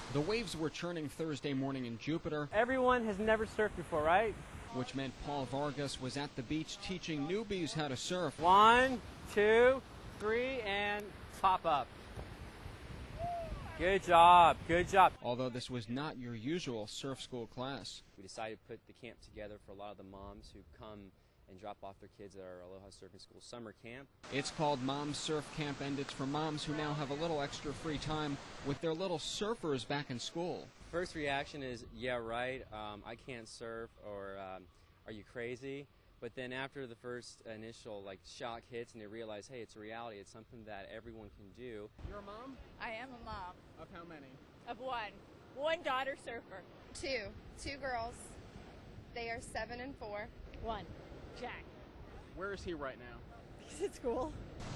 The waves were churning Thursday morning in Jupiter. Everyone has never surfed before, right? Which meant Paul Vargas was at the beach teaching newbies how to surf. 1, 2, 3, and pop up. Good job, good job. Although this was not your usual surf school class. We decided to put the camp together for a lot of the moms who come and drop off their kids at our Aloha Surfing School summer camp. It's called Mom's Surf Camp, and it's for moms who now have a little extra free time with their little surfers back in school. First reaction is, yeah, right, I can't surf, or are you crazy? But then after the first initial shock hits and they realize, hey, it's a reality, it's something that everyone can do. You're a mom? I am a mom. Of how many? Of one. One daughter surfer. Two girls. They are 7 and 4. One. Jack. Where is he right now? He's at school.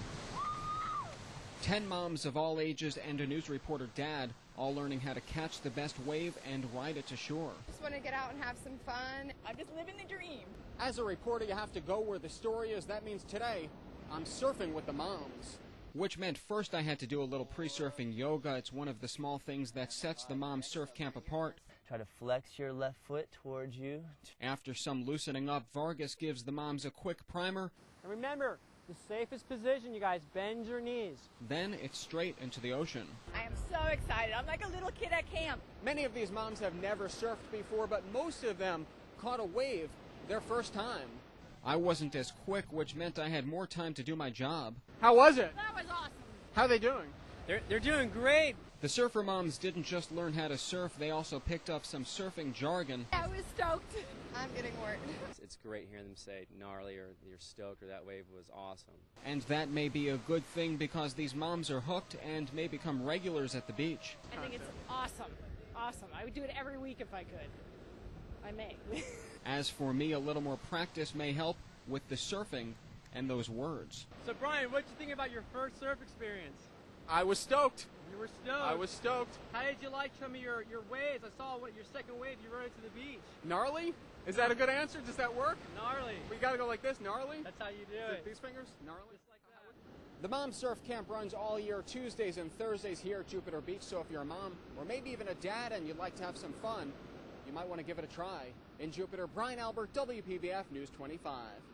10 moms of all ages and a news reporter dad, all learning how to catch the best wave and ride it to shore. Just want to get out and have some fun. I'm just living the dream. As a reporter, you have to go where the story is. That means today, I'm surfing with the moms. Which meant first I had to do a little pre-surfing yoga. It's one of the small things that sets the Mom's Surf Camp apart. Try to flex your left foot towards you. After some loosening up, Vargas gives the moms a quick primer. And remember, the safest position, you guys, bend your knees. Then it's straight into the ocean. I am so excited. I'm like a little kid at camp. Many of these moms have never surfed before, but most of them caught a wave their first time. I wasn't as quick, which meant I had more time to do my job. How was it? That was awesome. How are they doing? They're doing great. The surfer moms didn't just learn how to surf, they also picked up some surfing jargon. I was stoked. I'm getting work. It's great hearing them say gnarly or you're stoked or that wave was awesome. And that may be a good thing because these moms are hooked and may become regulars at the beach. I think it's awesome. Awesome. I would do it every week if I could. I may. As for me, a little more practice may help with the surfing and those words. So Brian, what'd you think about your first surf experience? I was stoked. You were stoked. I was stoked. How did you like some of your waves? I saw your second wave, you rode it to the beach. Gnarly? Is that a good answer? Does that work? Gnarly. We gotta go like this, gnarly? That's how you do it. These fingers? Gnarly? Just like that. The Mom Surf Camp runs all year, Tuesdays and Thursdays here at Jupiter Beach, so if you're a mom or maybe even a dad and you'd like to have some fun, you might want to give it a try. In Jupiter, Brian Albert, WPBF News 25.